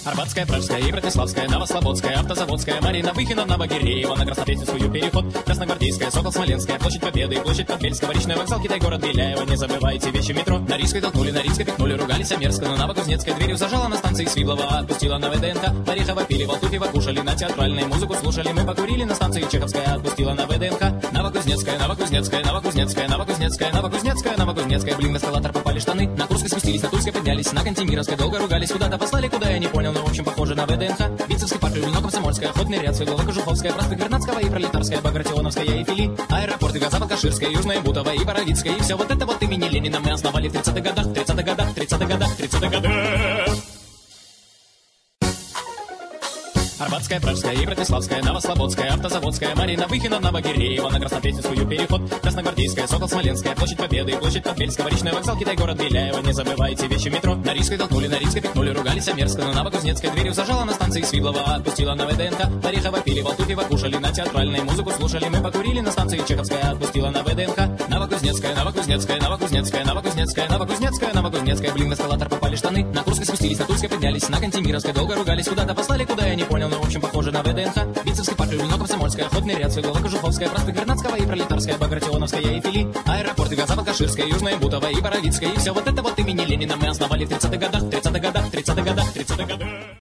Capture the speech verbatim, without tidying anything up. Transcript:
Арбатская, Пражская и Братиславская, Новослободская, Автозаводская, Марина Выхина, Новогиреева, на Краснопресненскую переход, Красногвардейская, Сокол Смоленская, площадь Победы, площадь Подбельского, речной вокзал, Китай, город Беляева, не забывайте вещи метро. На Рижской толкнули, на Рижской пикнули, ругались Омерска, но Новокузнецкой дверью зажала на станции Свиблова, отпустила на ВДНХ, Орехова пили, Волтуфьева кушали, на театральной музыку слушали, мы покурили на станции Чеховская, отпустила на ВДНХ, Новокузнецкая, Новокузнецкая, Новокузнецкая, Новокузнецкая, Новокузнецкая, Новокузнецкая, блин, в эскалатор попали штаны, на Курской спустились, на Тульской поднялись, на Кантемировской долго ругались, куда-то послали, куда я не понял, но в общем похоже на ВДНХ, Вицебский парк, Люблино, Комсомольская, Охотный ряд, Свердлова, Кожуховская, проспект Вернадского и Пролетарская, Багратионовская и Фили, аэропорты, Газово-Каширская, Южная Бутова и Боровицкая, и все вот это вот имени Ленина мы основали в тридцатых годах, тридцатых годах, тридцатых годах, тридцатых годах. Арбатская, Пражская и Братиславская, Новослободская, Автозаводская, Марина Выхина, Новогиреева, на Краснопресненскую переход, Красногвардейская, Сокол Смоленская, площадь Победы, площадь Подбельского, речной вокзал, Китай, город Беляева, не забывайте вещи метро. На Рижской толкнули, на Рижской пикнули, ругались Омерска, но Новокузнецкой дверью зажала на станции Свиблова, отпустила на ВДНХ, Орехова пили, Волтуфьева кушали, на театральной музыку слушали, мы покурили на станции Чеховская, отпустила на ВДНХ, Новокузнецкая, Новокузнецкая, Новокузнецкая, Новокузнецкая, Новокузнецкая, Новокузнецкая, блин, в эскалатор попали штаны, на Курской спустились, на Тульской поднялись, на Кантемировской долго ругались, куда-то послали, куда я не понял, но в общем похоже на ВДНХ, Вицебский парк, Люблино, Комсомольская, Охотный ряд, Свердлова, Кожуховская, проспект Вернадского и Пролетарская, Багратионовская и Фили, аэропорты, Газово-Каширская, Южная Бутова и Боровицкая, и все вот это вот имени Ленина мы основали в тридцатых годах, тридцатых годах, тридцатых годах, тридцатых годах.